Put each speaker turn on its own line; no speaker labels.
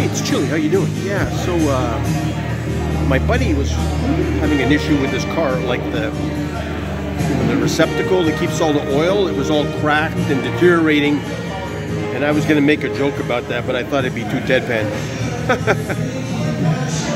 it's Chili. How you doing? Yeah, so my buddy was having an issue with his car, like the receptacle that keeps all the oil. It was all cracked and deteriorating, and I was going to make a joke about that, but I thought it'd be too deadpan.